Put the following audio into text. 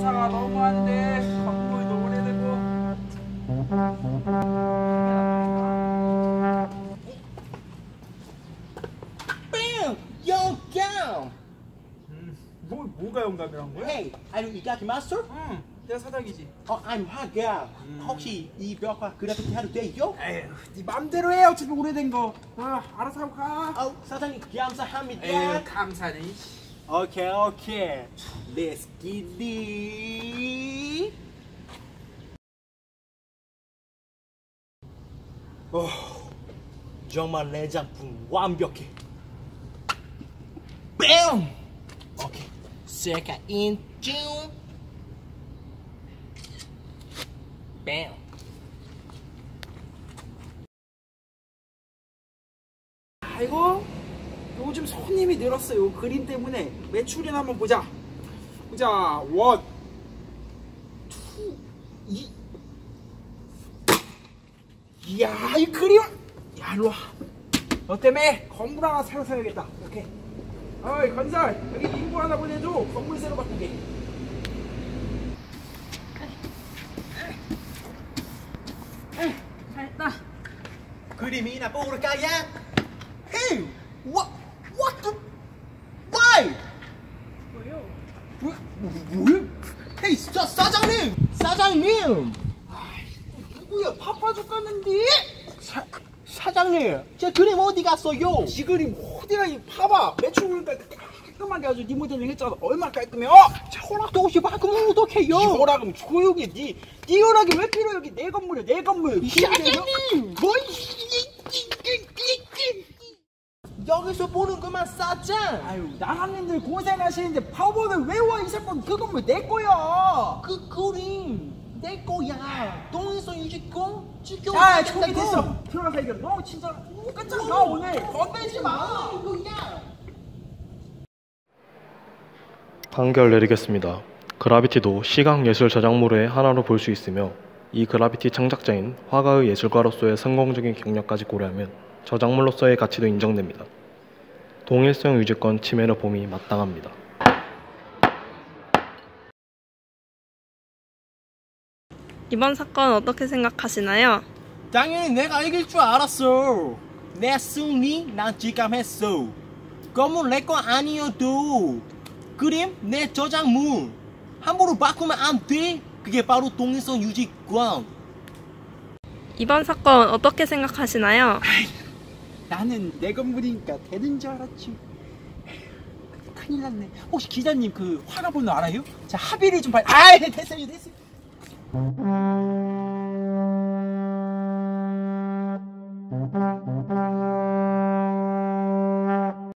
감사가 너무하는데 광고도 오래되고. Bam! 영감! 뭐가 영감이란 거야? Hey, are you 이가키 마스터? 응, 내가 사장이지. I'm 화가. 혹시 이 벽화 그래픽 해도 돼요? 에휴, 네 맘대로 해. 어차피 오래된 거. 알아서 하고 가. 사장님 감사합니다. 에휴, 감사네. 오케이. Let's get it. 정말 내 작품 완벽해. 뱀! 오케이. 세카 인중. 뱀. 아이고, 요즘 손님이 늘었어요. 그림 때문에. 매출이나 한번 보자. 원, 투, 이. 이야, 이 그림. 야, 일로 와. 너 때문에 건물 하나 새로 사야겠다. 오케이. 어이, 건설. 여기 인부 하나 보내줘. 건물 새로 바꾸게. 잘했다. 그림이나 보러 가야. Hey, what the, why? 뭐야? Hey, 사장님. 누구야? 파파 죽겠는데? 사장님, 제 그림 어디 갔어요? 이 그림 어디가 이 봐봐. 매출 오니까 깔끔하게 아주 리모델링 했잖아. 얼마나 깔끔해. 허락도 없이 바꾸면 어떡해요? 이 허락은 조용히 네 허락이 왜 필요해? 여기 내 건물이야, 내 건물. 사장님! 여기서 보는 것만 싸짱. 아유, 나라님들 고생하시는데 법원을 외워. 이 사건 그 건물 내 거야. 그 그림 내 거야. 동의서 유지권 지켜. 야, 저기 됐어. 들어가서 얘기해. 너 진짜 끝장나 오늘. 건들지 마. 판결 내리겠습니다. 그라비티도 시각예술 저작물의 하나로 볼 수 있으며 이 그라비티 창작자인 화가의 예술가로서의 성공적인 경력까지 고려하면 저작물로서의 가치도 인정됩니다. 동일성 유지권 침해를 봄이 마땅합니다. 이번 사건 어떻게 생각하시나요? 당연히 내가 이길 줄 알았어. 내 승리 난 직감했어. 건물 내 거 아니어도 그림 내 저작물 함부로 바꾸면 안 돼. 그게 바로 동일성 유지권. 이번 사건 어떻게 생각하시나요? 나는 내 건물이니까 되는 줄 알았지. 큰일 났네. 혹시 기자님 그 화가 번호 알아요? 자, 합의를 좀 봐요. 됐어요.